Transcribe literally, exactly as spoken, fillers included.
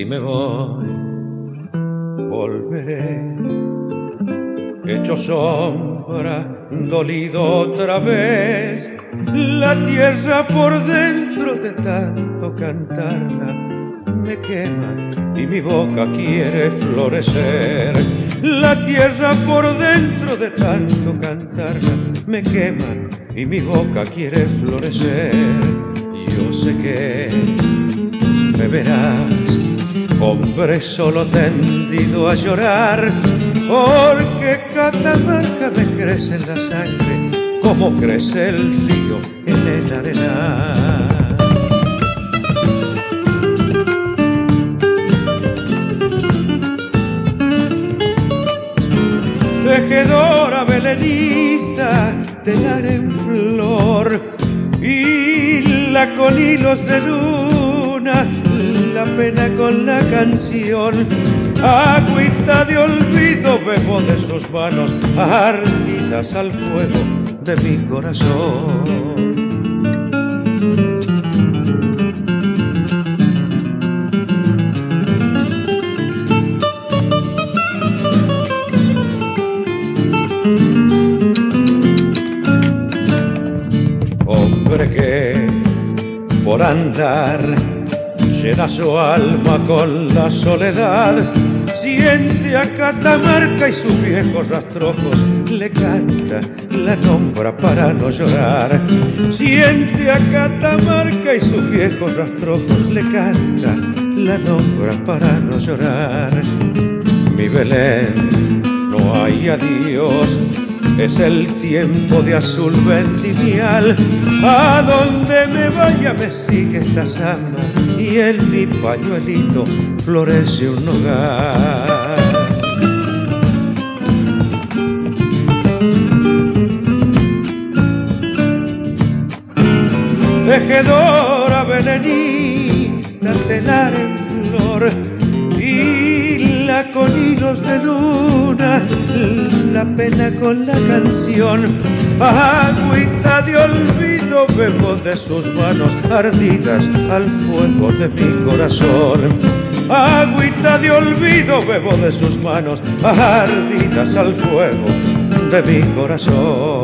me voy, volveré hecho sombra, dolido otra vez. La tierra por dentro de tanto cantarla me quema y mi boca quiere florecer. La tierra por dentro de tanto cantarla me quema y mi boca quiere florecer. Yo sé que me verás, hombre solo tendido a llorar, porque Catamarca me crece en la sangre como crece el río en el arenal. Tejedora belenista, telar en flor, hila con hilos de luna la pena con la canción. Agüita de olvido bebo de sus manos ardidas al fuego de mi corazón. Hombre que por andar llena su alma con la soledad, siente a Catamarca y sus viejos rastrojos le canta, la nombra para no llorar. Siente a Catamarca y sus viejos rastrojos le canta, la nombra para no llorar. Mi Belén, no hay adiós, es el tiempo de azul vendimial. A donde me vaya me sigue esta samba y en mi pañuelito florece un hogar. Tejedora belenista, telar en flor, hila con hilos de luna la pena con la canción. Agüita de olvido bebo de sus manos ardidas al fuego de mi corazón. Agüita de olvido bebo de sus manos ardidas al fuego de mi corazón.